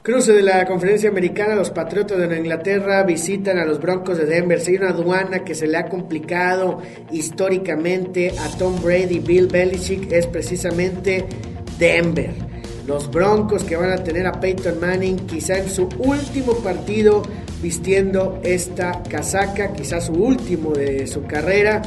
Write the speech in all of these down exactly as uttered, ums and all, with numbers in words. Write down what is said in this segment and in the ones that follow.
Cruce de la conferencia americana, los Patriotas de Nueva Inglaterra visitan a los Broncos de Denver. Si hay una aduana que se le ha complicado históricamente a Tom Brady, Bill Belichick, es precisamente Denver. Los Broncos que van a tener a Peyton Manning quizá en su último partido vistiendo esta casaca, quizá su último de su carrera,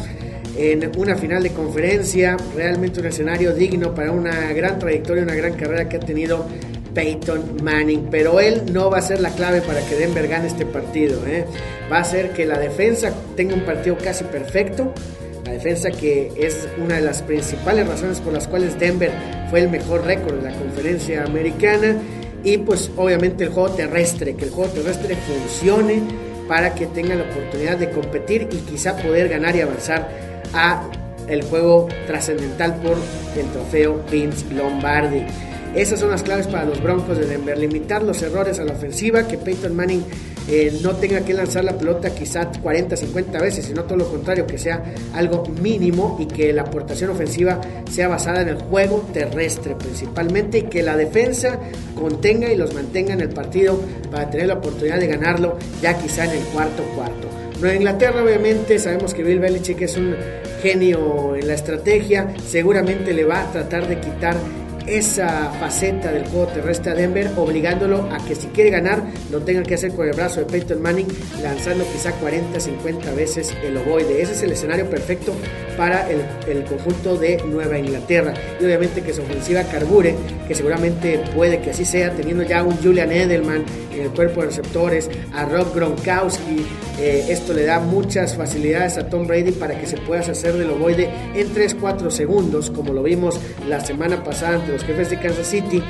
en una final de conferencia, realmente un escenario digno para una gran trayectoria, una gran carrera que ha tenido Peyton Manning, pero él no va a ser la clave para que Denver gane este partido, ¿eh? Va a ser que la defensa tenga un partido casi perfecto, la defensa que es una de las principales razones por las cuales Denver fue el mejor récord de la conferencia americana, y pues obviamente el juego terrestre, que el juego terrestre funcione para que tengan la oportunidad de competir y quizá poder ganar y avanzar a el juego trascendental por el trofeo Vince Lombardi. Esas son las claves para los Broncos de Denver: limitar los errores a la ofensiva, que Peyton Manning eh, no tenga que lanzar la pelota quizá cuarenta, cincuenta veces, sino todo lo contrario, que sea algo mínimo, y que la aportación ofensiva sea basada en el juego terrestre principalmente, y que la defensa contenga y los mantenga en el partido para tener la oportunidad de ganarlo ya quizá en el cuarto cuarto. Nueva Inglaterra, obviamente sabemos que Bill Belichick es un genio en la estrategia, seguramente le va a tratar de quitar esa faceta del juego terrestre a Denver, obligándolo a que si quiere ganar lo tenga que hacer con el brazo de Peyton Manning, lanzando quizá cuarenta, cincuenta veces el ovoide. Ese es el escenario perfecto para el, el conjunto de Nueva Inglaterra, y obviamente que su ofensiva carbure, que seguramente puede que así sea, teniendo ya un Julian Edelman en el cuerpo de receptores, a Rob Gronkowski. Eh, esto le da muchas facilidades a Tom Brady para que se pueda hacer del ovoide en tres cuatro segundos, como lo vimos la semana pasada ante los Jefes de Kansas City,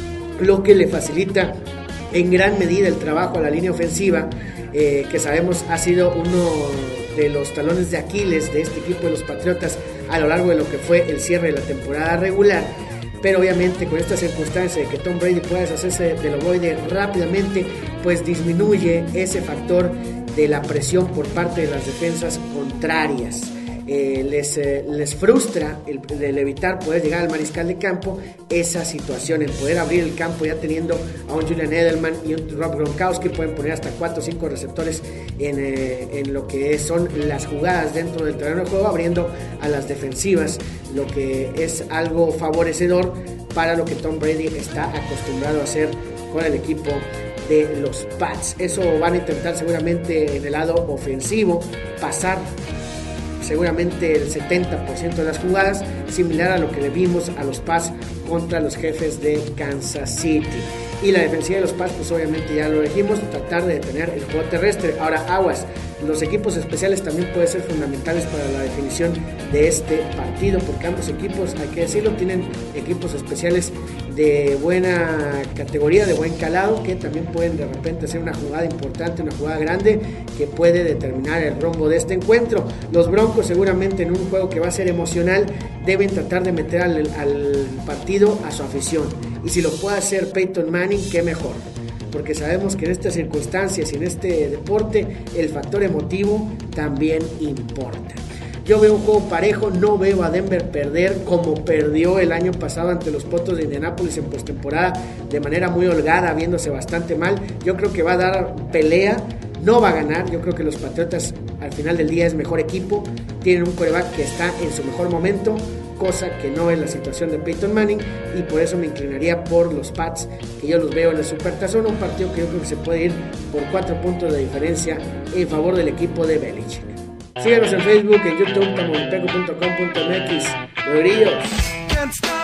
lo que le facilita en gran medida el trabajo a la línea ofensiva, eh, que sabemos ha sido uno de los talones de Aquiles de este equipo de los Patriotas a lo largo de lo que fue el cierre de la temporada regular. Pero obviamente con esta circunstancia de que Tom Brady pueda deshacerse del ovoide rápidamente, pues disminuye ese factor de la presión por parte de las defensas contrarias. Eh, les, eh, les frustra el, el evitar poder llegar al mariscal de campo esa situación, el poder abrir el campo ya teniendo a un Julian Edelman y un Rob Gronkowski. Pueden poner hasta cuatro o cinco receptores en, eh, en lo que son las jugadas dentro del terreno de juego, abriendo a las defensivas, lo que es algo favorecedor para lo que Tom Brady está acostumbrado a hacer con el equipo de los Pats. Eso van a intentar seguramente en el lado ofensivo, pasar seguramente el setenta por ciento de las jugadas, similar a lo que le vimos a los Pats contra los Jefes de Kansas City. Y la defensiva de los Pats, pues obviamente ya lo dijimos, tratar de detener el juego terrestre. Ahora, aguas, los equipos especiales también pueden ser fundamentales para la definición de este partido, porque ambos equipos, hay que decirlo, tienen equipos especiales de buena categoría, de buen calado, que también pueden de repente hacer una jugada importante, una jugada grande que puede determinar el rumbo de este encuentro. Los Broncos seguramente en un juego que va a ser emocional deben tratar de meter al, al partido a su afición, y si lo puede hacer Peyton Manning, qué mejor, porque sabemos que en estas circunstancias y en este deporte el factor emotivo también importa. Yo veo un juego parejo, no veo a Denver perder como perdió el año pasado ante los Potros de Indianápolis en postemporada, de manera muy holgada, viéndose bastante mal. Yo creo que va a dar pelea, no va a ganar. Yo creo que los Patriotas al final del día es mejor equipo, tienen un quarterback que está en su mejor momento, cosa que no es la situación de Peyton Manning, y por eso me inclinaría por los Pats, que yo los veo en el Supertazón, un partido que yo creo que se puede ir por cuatro puntos de diferencia en favor del equipo de Belichick. Síganos en Facebook, en YouTube, como en peco punto com punto m x. ¡Logrillos!